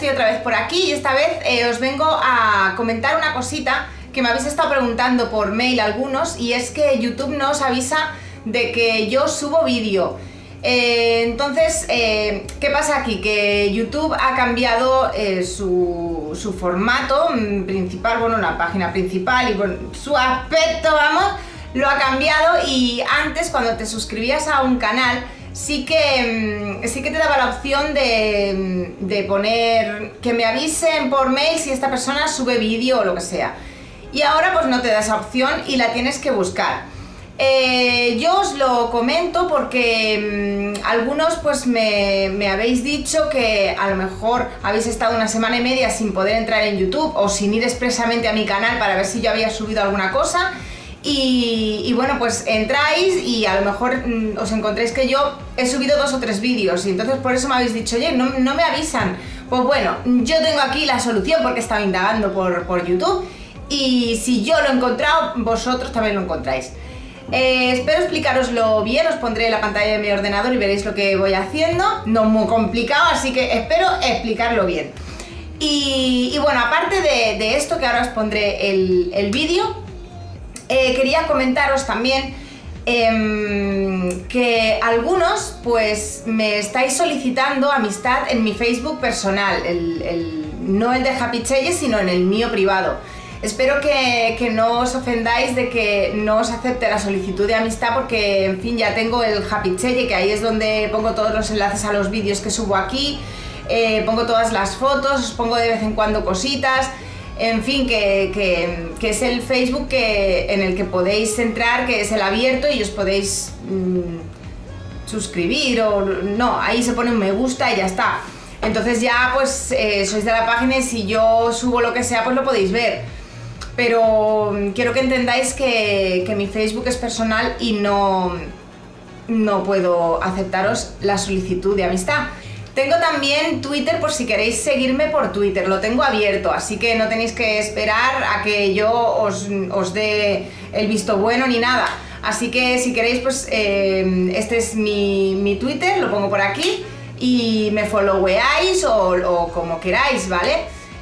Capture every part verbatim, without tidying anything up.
estoy otra vez por aquí y esta vez eh, os vengo a comentar una cosita que me habéis estado preguntando por mail algunos, y es que YouTube nos avisa de que yo subo vídeo. Eh, entonces, eh, ¿qué pasa aquí? Que YouTube ha cambiado eh, su, su formato principal, bueno, la página principal y bueno, su aspecto, vamos, lo ha cambiado. Y antes, cuando te suscribías a un canal, sí que, sí que te daba la opción de, de poner que me avisen por mail si esta persona sube vídeo o lo que sea. Y ahora pues no te da esa opción y la tienes que buscar. Eh, yo os lo comento porque mmm, algunos pues me, me habéis dicho que a lo mejor habéis estado una semana y media sin poder entrar en YouTube o sin ir expresamente a mi canal para ver si yo había subido alguna cosa. Y, y bueno, pues entráis y a lo mejor mmm, os encontréis que yo he subido dos o tres vídeos y entonces por eso me habéis dicho, oye, no, no me avisan. Pues bueno, yo tengo aquí la solución porque he estado indagando por, por YouTube y si yo lo he encontrado, vosotros también lo encontráis. Eh, espero explicaroslo bien, os pondré la pantalla de mi ordenador y veréis lo que voy haciendo. No muy complicado, así que espero explicarlo bien. Y, y bueno, aparte de, de esto que ahora os pondré el, el vídeo, eh, quería comentaros también eh, que algunos pues me estáis solicitando amistad en mi Facebook personal, el, el, no el de Happy Cheyes, sino en el mío privado. Espero que, que no os ofendáis de que no os acepte la solicitud de amistad porque, en fin, ya tengo el Happy Cheye, que ahí es donde pongo todos los enlaces a los vídeos que subo aquí, eh, pongo todas las fotos, os pongo de vez en cuando cositas, en fin, que, que, que es el Facebook que, en el que podéis entrar, que es el abierto y os podéis mmm, suscribir o no, ahí se pone un me gusta y ya está. Entonces ya pues eh, sois de la página y si yo subo lo que sea pues lo podéis ver. Pero quiero que entendáis que, que mi Facebook es personal y no, no puedo aceptaros la solicitud de amistad. Tengo también Twitter por si queréis seguirme por Twitter, lo tengo abierto, así que no tenéis que esperar a que yo os, os dé el visto bueno ni nada. Así que si queréis, pues eh, este es mi, mi Twitter, lo pongo por aquí y me followeáis o, o como queráis, ¿vale?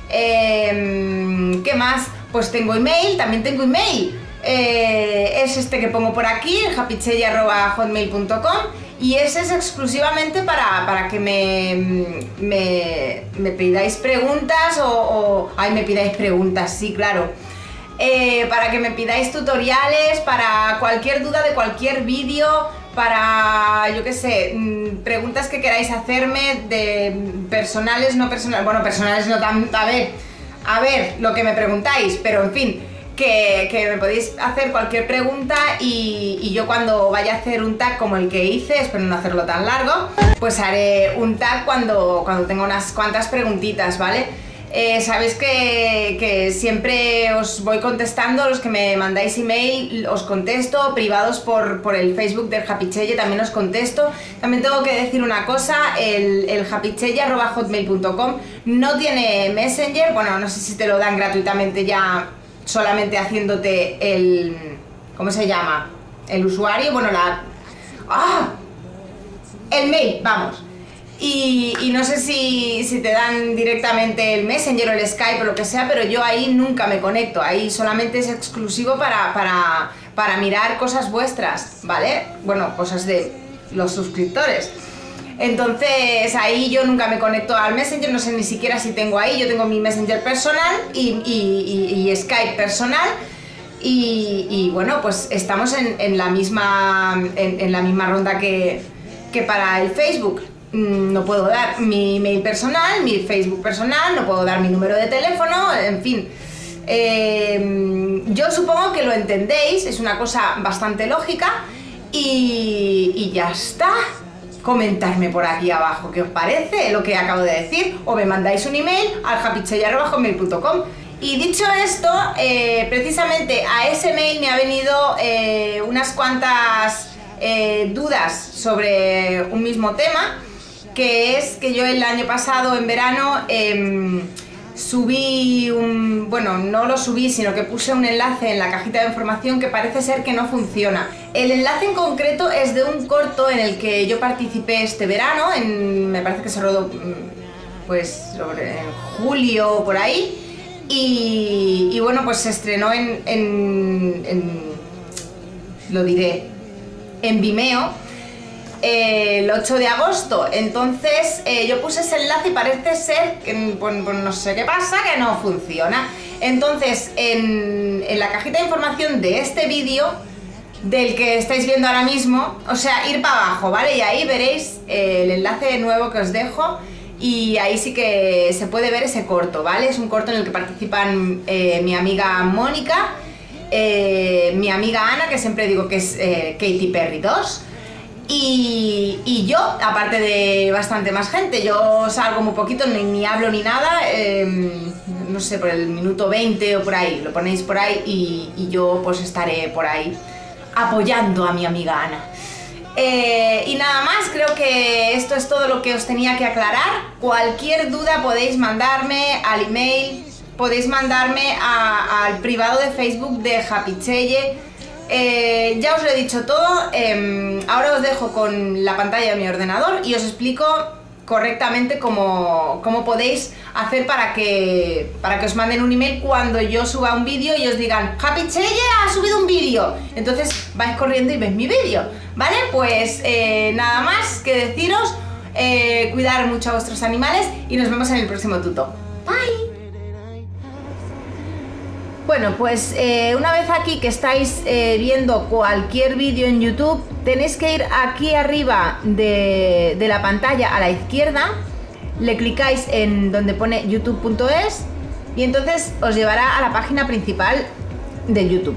Eh, ¿Qué más? Pues tengo email, también tengo email, eh, es este que pongo por aquí, happy cheye arroba hotmail punto com, y ese es exclusivamente para, para que me, me, me pidáis preguntas o, o... Ay, me pidáis preguntas, sí, claro. Eh, para que me pidáis tutoriales, para cualquier duda de cualquier vídeo, para, yo qué sé, preguntas que queráis hacerme de personales, no personales, bueno, personales no tan, a ver... A ver, lo que me preguntáis, pero en fin, que, que me podéis hacer cualquier pregunta y, y yo cuando vaya a hacer un tag como el que hice, espero no hacerlo tan largo, pues haré un tag cuando, cuando tenga unas cuantas preguntitas, ¿vale? Eh, sabéis que, que siempre os voy contestando, los que me mandáis email os contesto, privados por, por el Facebook del Happy Cheye también os contesto. También tengo que decir una cosa, el, el happy cheye arroba hotmail punto com no tiene Messenger, bueno, no sé si te lo dan gratuitamente ya solamente haciéndote el... ¿cómo se llama? El usuario, bueno, la... ¡ah! El mail, vamos. Y, y no sé si, si te dan directamente el Messenger o el Skype o lo que sea, pero yo ahí nunca me conecto, ahí solamente es exclusivo para, para, para mirar cosas vuestras, ¿vale? Bueno, cosas de los suscriptores. Entonces ahí yo nunca me conecto al Messenger, no sé ni siquiera si tengo ahí, yo tengo mi Messenger personal y, y, y, y Skype personal. Y, y bueno, pues estamos en, en, la, misma, en, en la misma ronda que, que para el Facebook. No puedo dar mi email personal, mi Facebook personal, no puedo dar mi número de teléfono, en fin. Eh, yo supongo que lo entendéis, es una cosa bastante lógica y, y ya está. Comentarme por aquí abajo qué os parece lo que acabo de decir o me mandáis un email al happy cheye arroba hotmail punto com. Y dicho esto, eh, precisamente a ese mail me ha venido eh, unas cuantas eh, dudas sobre un mismo tema, que es que yo el año pasado, en verano, eh, subí un... bueno, no lo subí, sino que puse un enlace en la cajita de información que parece ser que no funciona. El enlace en concreto es de un corto en el que yo participé este verano, en, me parece que se rodó pues sobre en julio o por ahí. Y, y bueno, pues se estrenó en, en, en lo diré, en Vimeo eh, el ocho de agosto. Entonces eh, yo puse ese enlace y parece ser que pues, pues no sé qué pasa, que no funciona. Entonces en, en la cajita de información de este vídeo, del que estáis viendo ahora mismo, o sea, ir para abajo, ¿vale? Y ahí veréis eh, el enlace nuevo que os dejo. Y ahí sí que se puede ver ese corto, ¿vale? Es un corto en el que participan eh, mi amiga Mónica, eh, mi amiga Ana, que siempre digo que es eh, Katy Perry dos, y, y yo, aparte de bastante más gente. Yo salgo muy poquito, ni, ni hablo ni nada, eh, no sé, por el minuto veinte o por ahí, lo ponéis por ahí y, y yo pues estaré por ahí apoyando a mi amiga Ana. Eh, y nada más, creo que esto es todo lo que os tenía que aclarar. Cualquier duda podéis mandarme al email, podéis mandarme a, al privado de Facebook de Happy Cheye. Eh, ya os lo he dicho todo. Eh, ahora os dejo con la pantalla de mi ordenador y os explico correctamente cómo, cómo podéis hacer para que, para que os manden un email cuando yo suba un vídeo y os digan Happy Cheye ha subido un vídeo. Entonces vais corriendo y veis mi vídeo, ¿vale? Pues eh, nada más que deciros, eh, cuidar mucho a vuestros animales y nos vemos en el próximo tuto. Bye. Bueno, pues eh, una vez aquí que estáis eh, viendo cualquier vídeo en YouTube, tenéis que ir aquí arriba de, de la pantalla a la izquierda, le clicáis en donde pone youtube punto es y entonces os llevará a la página principal de YouTube.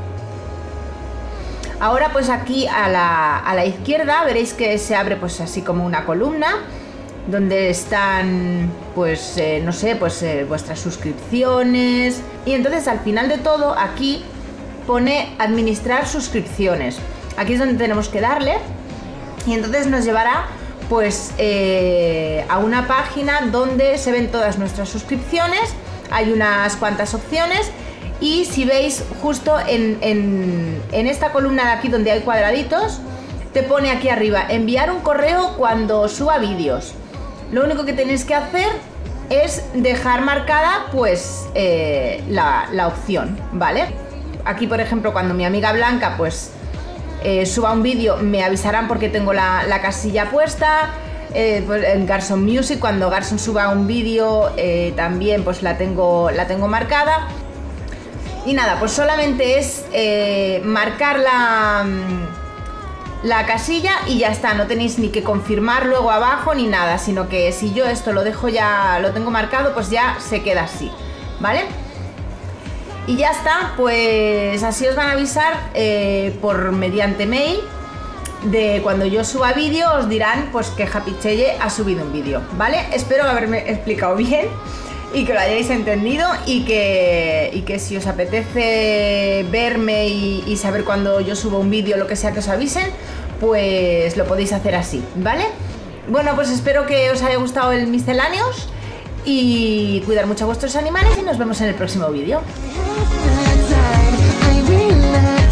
Ahora pues aquí a la, a la izquierda veréis que se abre pues así como una columna donde están pues eh, no sé, pues eh, vuestras suscripciones, y entonces al final de todo aquí pone administrar suscripciones. Aquí es donde tenemos que darle y entonces nos llevará pues eh, a una página donde se ven todas nuestras suscripciones. Hay unas cuantas opciones y si veis justo en, en, en esta columna de aquí donde hay cuadraditos, te pone aquí arriba enviar un correo cuando suba vídeos. Lo único que tenéis que hacer es dejar marcada pues eh, la, la opción, ¿vale? Aquí por ejemplo cuando mi amiga Blanca pues eh, suba un vídeo me avisarán porque tengo la, la casilla puesta. Eh, pues en Garson Music cuando Garson suba un vídeo eh, también pues la tengo, la tengo marcada. Y nada, pues solamente es eh, marcar la... la casilla y ya está, no tenéis ni que confirmar luego abajo ni nada, sino que si yo esto lo dejo ya, lo tengo marcado, pues ya se queda así, ¿vale? Y ya está, pues así os van a avisar eh, por mediante mail de cuando yo suba vídeo, os dirán pues que Happy Cheye ha subido un vídeo, ¿vale? Espero haberme explicado bien y que lo hayáis entendido y que, y que si os apetece verme y, y saber cuando yo subo un vídeo, lo que sea que os avisen, pues lo podéis hacer así, ¿vale? Bueno, pues espero que os haya gustado el misceláneos y cuidar mucho a vuestros animales y nos vemos en el próximo vídeo.